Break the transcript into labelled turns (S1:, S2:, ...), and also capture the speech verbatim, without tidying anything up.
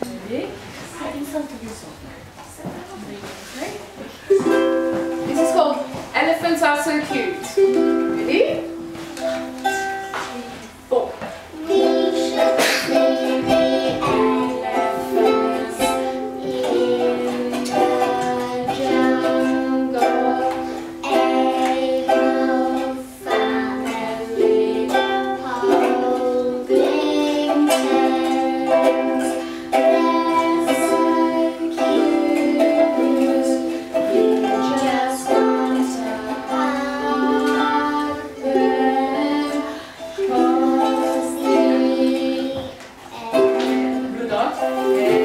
S1: Ready? Set in front of yourself. This is called Elephants Are So Cute. Ready? Four. We should play the elephants in the jungle. Animal family holding hands. They're so cute. You just want to hug them. Cause the Blue dot.